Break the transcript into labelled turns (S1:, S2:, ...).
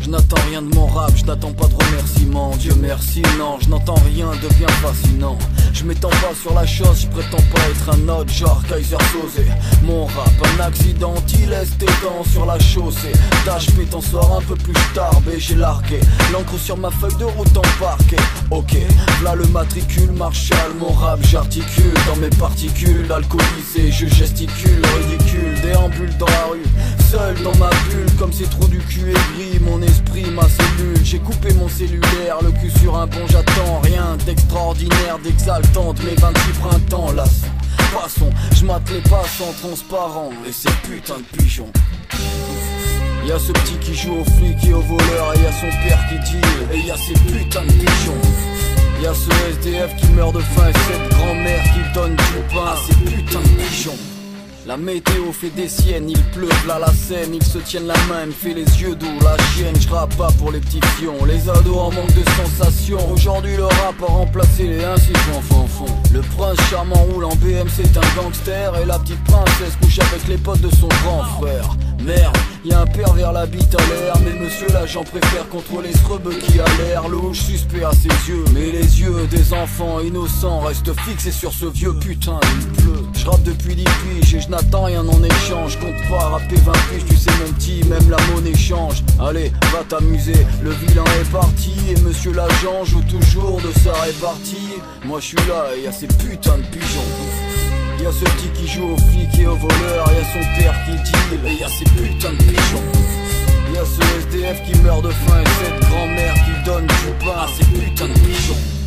S1: Je n'attends rien de mon rap, je n'attends pas de remerciements. Dieu merci, non, je n'entends rien de bien fascinant. Je m'étends pas sur la chose, je prétends pas être un autre genre Kaiser Soze. Mon rap, un accident, il laisse tes dents sur la chaussée. D'HP t'en sors un peu plus tarbé, j'ai largué l'encre sur ma feuille de route en parquet. Ok, v'là le matricule Marshall, mon rap j'articule dans mes particules. Alcoolisé, je gesticule, ridicule, déambule dans la rue, seul dans ma bulle, comme ces trous du cul aigris, mon esprit, ma cellule. J'ai coupé mon cellulaire, le cul sur un pont, j'attends rien d'extraordinaire, d'exaltant de mes 26 printemps. Là, passons, je mate les passants transparents et ces putains de pigeons. Y'a ce petit qui joue au flic et au voleur, et y'a son père qui deal, et y'a ces putains de pigeons. Y'a ce SDF qui meurt de faim et cette grand-mère qui donne du pain à ces putains de pigeons. La météo fait des siennes, il pleut là la scène, ils se tiennent la main, me fait les yeux doux, la chienne, je rappe pas pour les petits fions, les ados en manque de sensations, aujourd'hui le rap a remplacé les ainsi fond. Le prince charmant roule en BM, c'est un gangster, et la petite princesse couche avec les potes de son grand frère. Merde, y'a un pervers la bite à l'air, mais monsieur l'agent préfère contrôler ce rebeu qui a l'air louche, suspect à ses yeux. Mais les yeux des enfants innocents restent fixés sur ce vieux putain, il pleut. Je rappe depuis 10 piges et je n'attends rien en échange, compte pas rapper 20 piges, tu sais mon petit, même la monnaie change. Allez, va t'amuser, le vilain est parti, et monsieur l'agent joue toujours de sa répartie. Moi je suis là et y'a ces putains de pigeons. Y'a ce petit qui joue au flic et au voleur, y'a son père qui deal, et y'a ces putains de pigeons. Y'a ce SDF qui meurt de faim et cette grand-mère qui donne du pain à ces putains de pigeons.